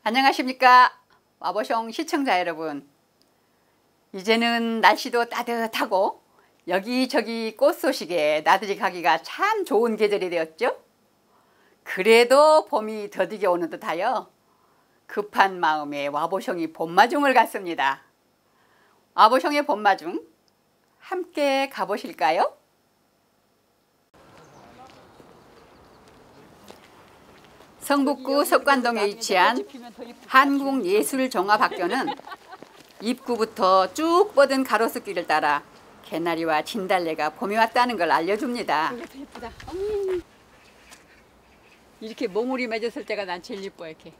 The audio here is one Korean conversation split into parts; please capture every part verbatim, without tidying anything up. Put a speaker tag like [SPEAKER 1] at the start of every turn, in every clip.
[SPEAKER 1] 안녕하십니까 와보숑 시청자 여러분. 이제는 날씨도 따뜻하고 여기저기 꽃 소식에 나들이 가기가 참 좋은 계절이 되었죠. 그래도 봄이 더디게 오는 듯하여 급한 마음에 와보숑이 봄마중을 갔습니다. 와보숑의 봄마중 함께 가보실까요? 성북구 석관동에 위치한 한국예술종합학교는 입구부터 쭉 뻗은 가로수길을 따라 개나리와 진달래가 봄이 왔다는 걸 알려줍니다. 이게 더 예쁘다. 음. 이렇게 몽울이 맺었을 때가 난 제일 예뻐. 이렇게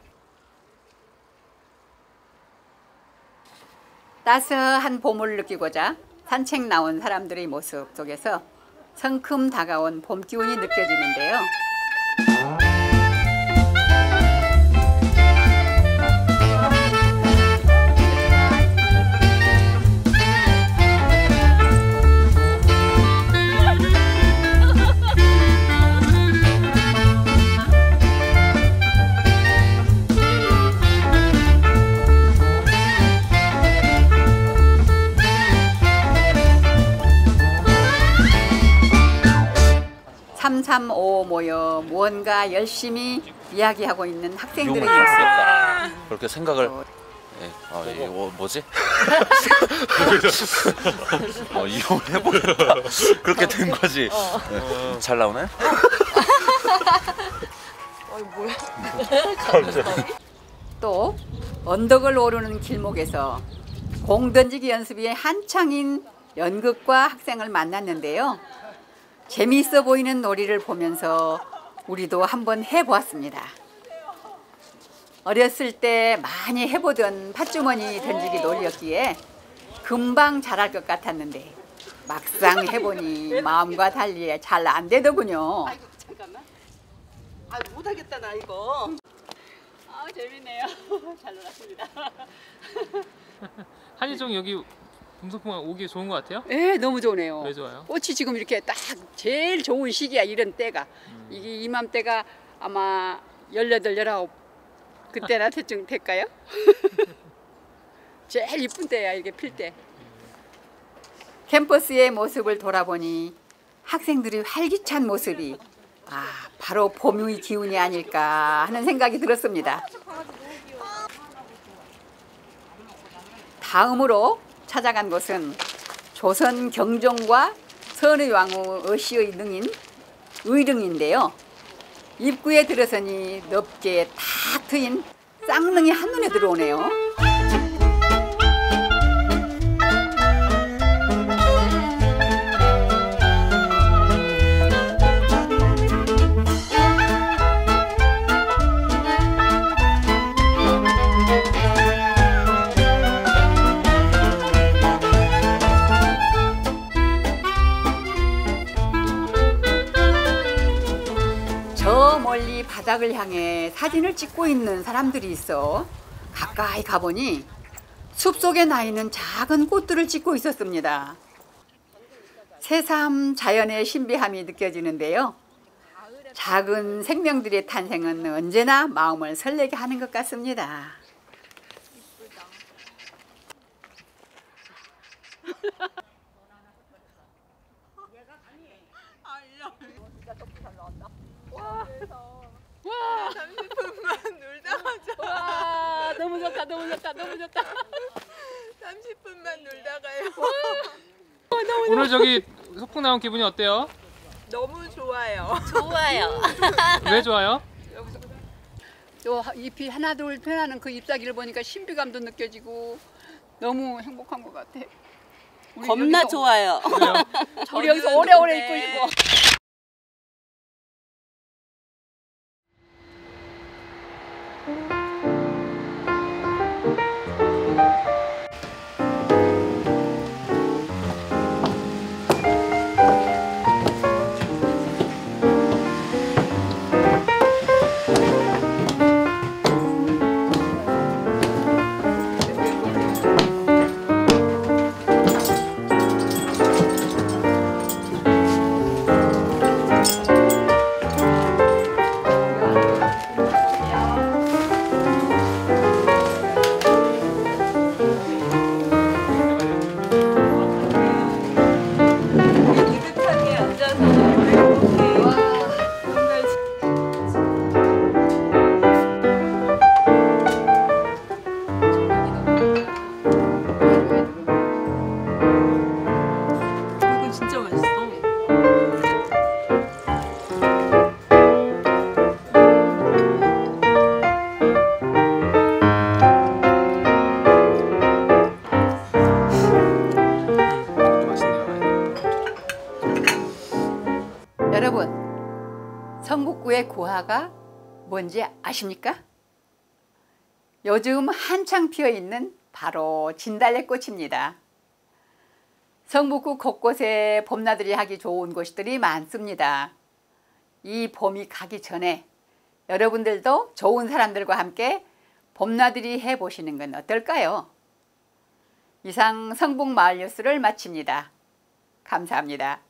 [SPEAKER 1] 따스한 봄을 느끼고자 산책 나온 사람들의 모습 속에서 성큼 다가온 봄 기운이 느껴지는데요. 삼삼오오 모여 무언가 열심히 이야기하고 있는 학생들의 모습.
[SPEAKER 2] 그렇게 생각을 어, 네. 아, 이거 뭐, 뭐지? 어, 이용을 해보겠다. 그렇게 된 거지. 어. 네. 잘 나오나요?
[SPEAKER 1] 어이 뭐야? 또 언덕을 오르는 길목에서 공 던지기 연습이 한창인 연극과 학생을 만났는데요. 재미있어 보이는 놀이를 보면서 우리도 한번 해보았습니다. 어렸을 때 많이 해보던 팥주머니 던지기 놀이였기에 금방 잘할 것 같았는데 막상 해보니 마음과 달리 잘 안 되더군요.
[SPEAKER 3] 아이고 잠깐만. 아 못하겠다 나 이거.
[SPEAKER 1] 아 재밌네요. 잘 놀았습니다.
[SPEAKER 4] 한희종 여기 봄소풍 오기 좋은 것 같아요?
[SPEAKER 1] 네, 너무 좋네요.
[SPEAKER 4] 왜 좋아요?
[SPEAKER 1] 꽃이 지금 이렇게 딱 제일 좋은 시기야. 이런 때가. 음. 이게 이맘때가 아마 열여덟, 열아홉 그때나 대충 될까요? 제일 이쁜 때야, 이게 필 때. 캠퍼스의 모습을 돌아보니 학생들의 활기찬 모습이 아, 바로 봄의 기운이 아닐까 하는 생각이 들었습니다. 다음으로 찾아간 곳은 조선 경종과 선의왕후 어시의 능인 의릉인데요. 입구에 들어서니 넓게 탁 트인 쌍릉이 한눈에 들어오네요. 멀리 바닥을 향해 사진을 찍고 있는 사람들이 있어 가까이 가보니 숲속에 나 있는 작은 꽃들을 찍고 있었습니다. 새삼 자연의 신비함이 느껴지는데요. 작은 생명들의 탄생은 언제나 마음을 설레게 하는 것 같습니다.
[SPEAKER 3] 와, 삼십 분만 놀다 가자.
[SPEAKER 1] 와, 너무 좋다, 너무 좋다, 너무 좋다.
[SPEAKER 3] 삼십 분만 놀다 가요.
[SPEAKER 1] 와, 너무
[SPEAKER 4] 오늘 저기 소풍 나온 기분이 어때요?
[SPEAKER 3] 너무 좋아요.
[SPEAKER 5] 좋아요.
[SPEAKER 4] 왜 좋아요?
[SPEAKER 1] 또 잎이 하나 둘 펴나는 그 잎사귀를 보니까 신비감도 느껴지고 너무 행복한 것 같아. 우리
[SPEAKER 5] 겁나
[SPEAKER 1] 여기서,
[SPEAKER 5] 좋아요.
[SPEAKER 4] 그래요?
[SPEAKER 1] 우리 여기서 오래오래 있고 싶어. 여러분, 성북구의 고화가 뭔지 아십니까? 요즘 한창 피어있는 바로 진달래꽃입니다. 성북구 곳곳에 봄나들이 하기 좋은 곳들이 많습니다. 이 봄이 가기 전에 여러분들도 좋은 사람들과 함께 봄나들이 해보시는 건 어떨까요? 이상 성북마을 뉴스를 마칩니다. 감사합니다.